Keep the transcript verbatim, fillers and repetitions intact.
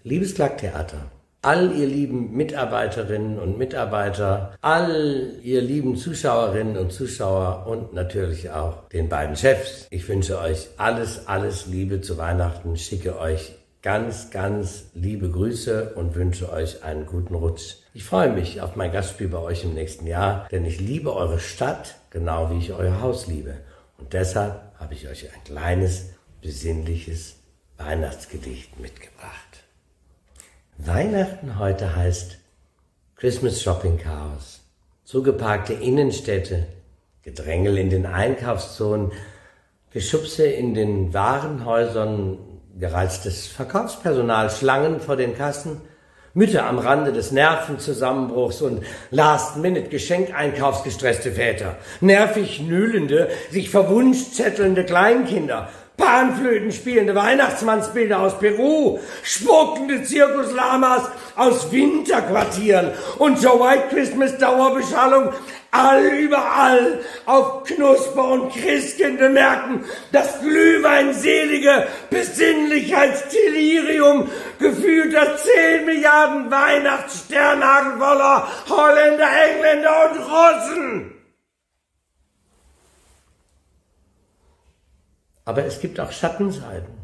Liebes Klangtheater, all ihr lieben Mitarbeiterinnen und Mitarbeiter, all ihr lieben Zuschauerinnen und Zuschauer und natürlich auch den beiden Chefs. Ich wünsche euch alles, alles Liebe zu Weihnachten, schicke euch ganz, ganz liebe Grüße und wünsche euch einen guten Rutsch. Ich freue mich auf mein Gastspiel bei euch im nächsten Jahr, denn ich liebe eure Stadt, genau wie ich euer Haus liebe. Und deshalb habe ich euch ein kleines, besinnliches Weihnachtsgedicht mitgebracht. Weihnachten heute heißt Christmas Shopping Chaos. Zugeparkte Innenstädte, Gedrängel in den Einkaufszonen, Geschubse in den Warenhäusern, gereiztes Verkaufspersonal, Schlangen vor den Kassen, Mütter am Rande des Nervenzusammenbruchs und Last-Minute-Geschenkeinkaufsgestresste Väter, nervig nühlende, sich verwunschzettelnde Kleinkinder, Panflöten spielende Weihnachtsmannsbilder aus Peru, spuckende Zirkuslamas aus Winterquartieren und zur White Christmas Dauerbeschallung all überall auf Knusper- und Christkindemärkten das glühweinselige Besinnlichkeitsdelirium gefühlter zehn Milliarden Weihnachtssternhagel voller Holländer, Engländer und Russen. Aber es gibt auch Schattenseiten.